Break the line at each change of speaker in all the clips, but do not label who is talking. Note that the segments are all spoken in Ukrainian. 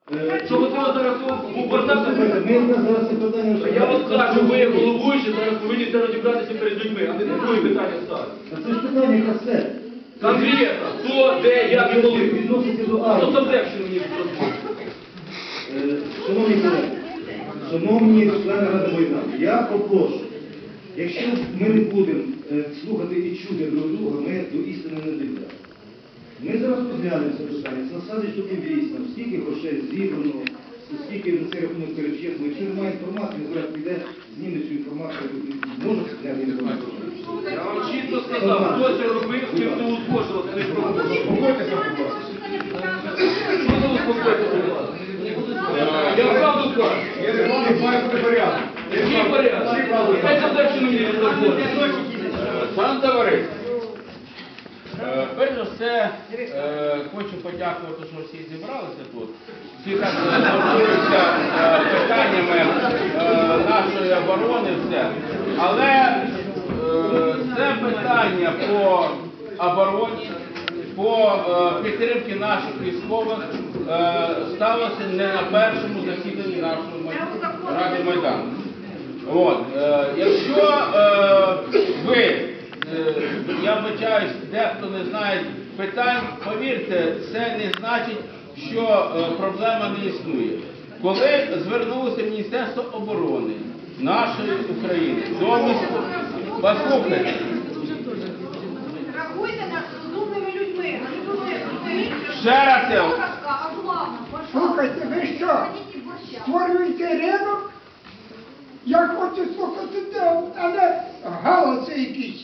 Що ви зараз був бардак? Я вам кажу, ви головуючі зараз повинні це розібратися перед людьми, а не друге питання ставити.
Це ж питання просте.
Конкретно, хто, де, як і коли.
Відноситься до
Хто
армії.
там легше мені зробити?
Шановні колеги, шановні члени Ради Майдану, я попрошу, якщо ми не будемо слухати і чути друг друга, ми до істини не дійдемо. Ми зараз розглянемо це питання, насадить, що дійсно, скільки грошей зібрано, скільки на цей рахунок перечесно. Якщо немає інформації, він зараз піде, зніме цю інформацію, може зняти інформацію.
Я вам чітко сказав, хто це робив, з ким це узгоджував, не пробував. Успокойтеся, будь ласка. Що ви успокойтеся, будь ласка? Я правду кажу.
Є регламент, має бути порядок.
Який порядок? Хай це легше мені не зробити.
Пане товариство, перш за все, хочу подякувати, що всі зібралися тут. Всі так турбуються питаннями нашої оборони, все. Але це питання по обороні, по підтримці наших військових сталося не на першому засіданні нашої Ради Майдану. От, якщо ви, я вибачаюсь, дехто не знає питань, повірте, це не значить, що проблема не існує. Коли звернулося Міністерство оборони нашої України до міського, послухайте,
Рахуйте нас розумними людьми, а не думаєте,
ще раз я...
Слухайте, ви що? Створюєте ринок? Я хочу слухати, але галаси якісь.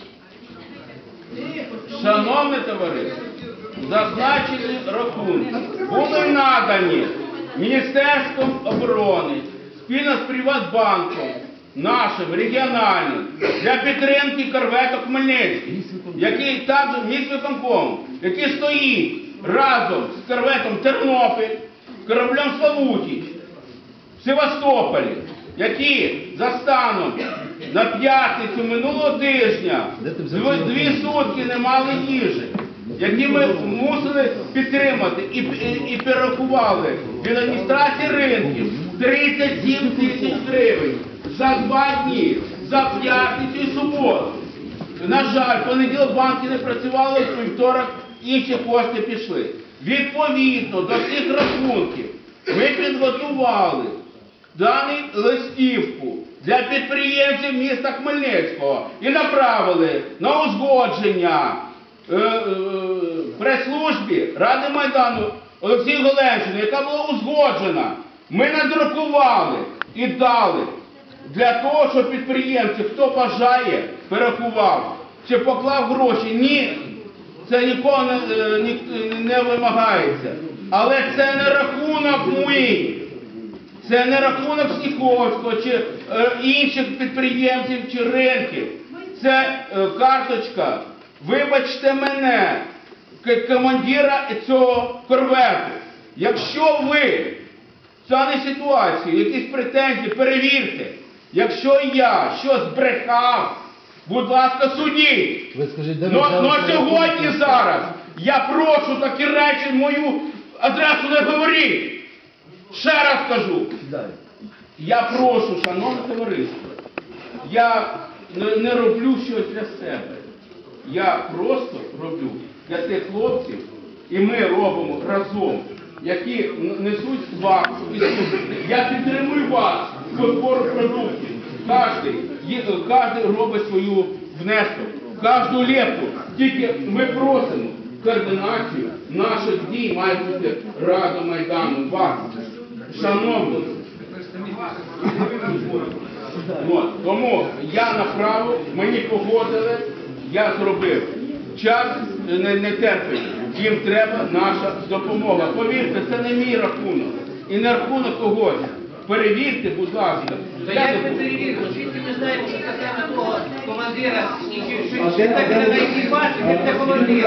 Шановне товариство, зазначені рахунки були надані Міністерством оборони спільно з Приватбанком, нашим регіональним, для підтримки корвету Хмельницький, який також міськвиконком, який стоїть разом з корветом Тернопіль, кораблем Славутич в Севастополі, які за станом на п'ятницю минулого тижня 2 сутки не мали їжі, які ми мусили підтримати і перерахували від адміністрації ринків 37 тисяч гривень за 2 дні, за п'ятницю і суботу. На жаль, понеділок банки не працювали, в вівторок інші кошти пішли. Відповідно до всіх рахунків ми підготували дану листівку для підприємців міста Хмельницького і направили на узгодження прес-службі Ради Майдану Олексію Голенщину, яка була узгоджена. Ми надрукували і дали для того, щоб підприємці, хто бажає, перерахував чи поклав гроші. Ні, це нікого не вимагається. Але це не рахунок мій. Це не рахунок Сніховського чи інших підприємців чи ринків. Це карточка, вибачте мене, командира цього корвету. Якщо ви в даній ситуації якісь претензії, перевірте. Якщо я щось збрехав, будь ласка, судіть. Но сьогодні зараз я прошу такі речі в мою адресу не говоріть. Ще раз кажу, я прошу, шановне товариство, я не роблю щось для себе. Я просто роблю для тих хлопців, і ми робимо разом, які несуть сварку. Я підтримую вас по збору продуктів. Кожен робить свою внесок, кожну лепту. Тільки ми просимо координацію наших дій має бути Рада Майдану, вас. Шановні, тому я направив, мені погодили, я зробив. Час не терпить, їм треба наша допомога. Повірте, це не мій рахунок і не рахунок когось. Перевірте, будь ласка.
То як ми перевіримо? Звідки ми знаємо, що це саме того командира, що так не на екіпаж, це командир.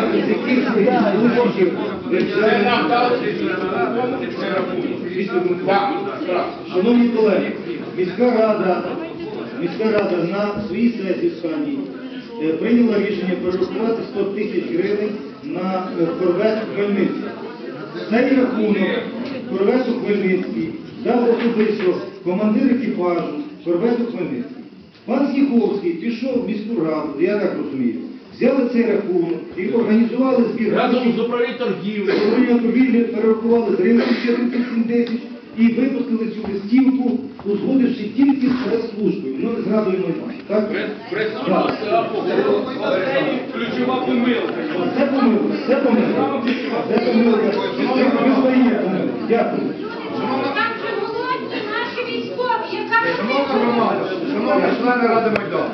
Це нам дали це рахунок.
Шановні колеги, міська рада на своїй сесії останній прийняла рішення перерахувати 100 тисяч гривень на корвет Хмельницький. Цей рахунок корвету Хмельницький дав особисто командир екіпажу корвету Хмельницький. Пан Сніховський пішов в міську раду, я так розумію, взяли цей рахунок і організували збір.
Разом з управлінням торгівлі.
Управління торгівлі перерахували з ринку ще 3710 і випустили цю листівку, узгодивши тільки з прес-службою. Ну, не згадуємо немає. Так?
Прес-служба – це ключова помилка.
Це помилка, це помилка. Це помилка. Ви свої помилки. Дякую.
Там же голодні наші військові, яка
Шановна громада, шановні члени Ради Майдану,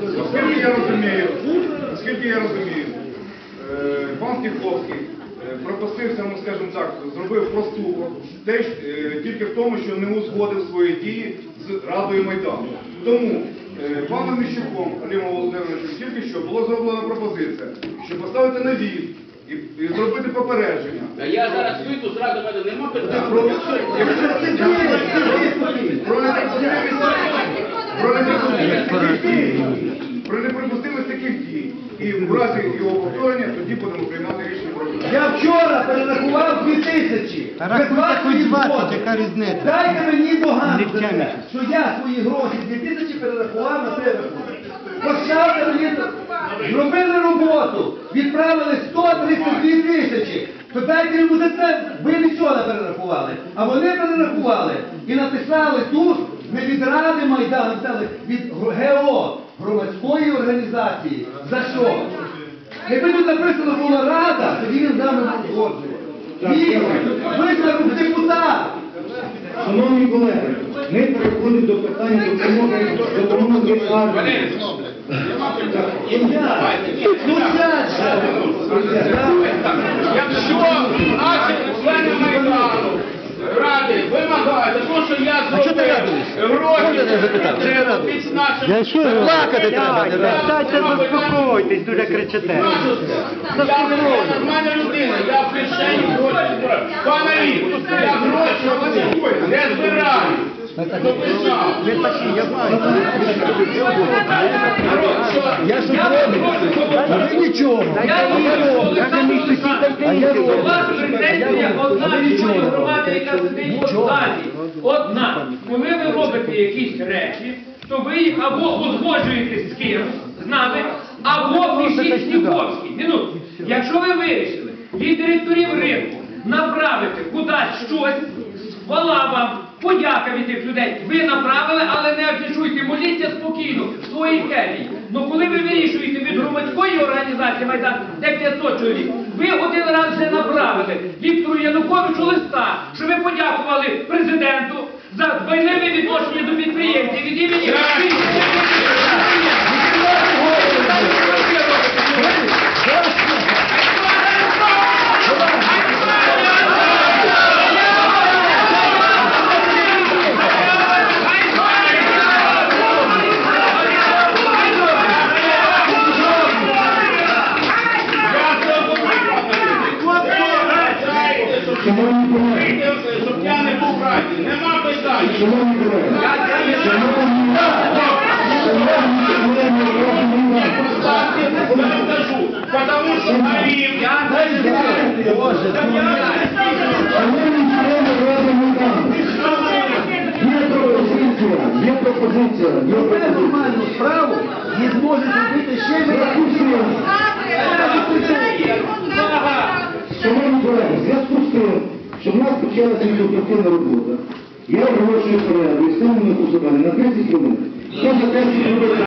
оскільки я розумію, пан Сніховський пропустився, ну скажімо так, зробив проступок теж тільки в тому, що не узгодив свої дії з Радою Майдану. Тому паном Міщуком Олегом Володимировичем тільки що було зроблена пропозиція, щоб поставити на віз і зробити попередження.
А я зараз вийду з Ради Майдану, нема питань.
Про неприпустимість таких дій. І в разі його повторення тоді будемо приймати рішення про це.
Я вчора перерахував 2000.
Рахуйте хоч 20, яка різниця?
Дайте мені догану, що я свої гроші 2000 перерахував на себе. Поставте мені, зробили роботу, відправили 132 тисячі. То дайте йому за це, ви нічого не перерахували. А вони перерахували і написали тут, не від Ради Майдану, написали від ГО, громадської організації. За що? Якби тут написано була Рада, тоді він з нами узгоджував. Ні, висновок депутат.
Шановні колеги, ми переходимо до питання допомоги армії.
Ну сядь же.
Якщо наші члени Майдану Ради вимагають, тому що я зробив гроші під нашим...
Я що, плакати треба, не раз.
Дайте,
заспокойтесь, дуже кричите.
Я нормальна людина, я в кишені гроші збираю. Пане Рік, я гроші не збираю.
Ви такі, я знаю.
Я що зроблю? А ви нічого. А я роблю.
У вас претензія одна від цієї громади, яка сидить в залі. Одна. Коли ви робите якісь речі, то ви їх або узгоджуєте з кимось, з нами, або пишіть Сніховський. Минутку. Якщо ви вирішили від директорів ринку направити кудись щось, хвала вам, подяка від тих людей. Ви направили, але не афішуйте, моліться спокійно в своїй келії. Ну коли ви вирішуєте від громадської організації Майдан, де 500 чоловік, ви один раз вже направили Віктору Януковичу листа, що ви подякували президенту за дбайливе відношення до підприємців від імені
щоб я не був в Раді. Нема питань. Потому что Марин,
Є пропозиція.
Зробили нормальну справу і зможуть робити ще менше.
Шановні колеги, в зв'язку з тим, що в нас почалася конструктивна робота, я оголошую перерву і станемо на голосування на 30 хвилин. Хто за те, щоб робити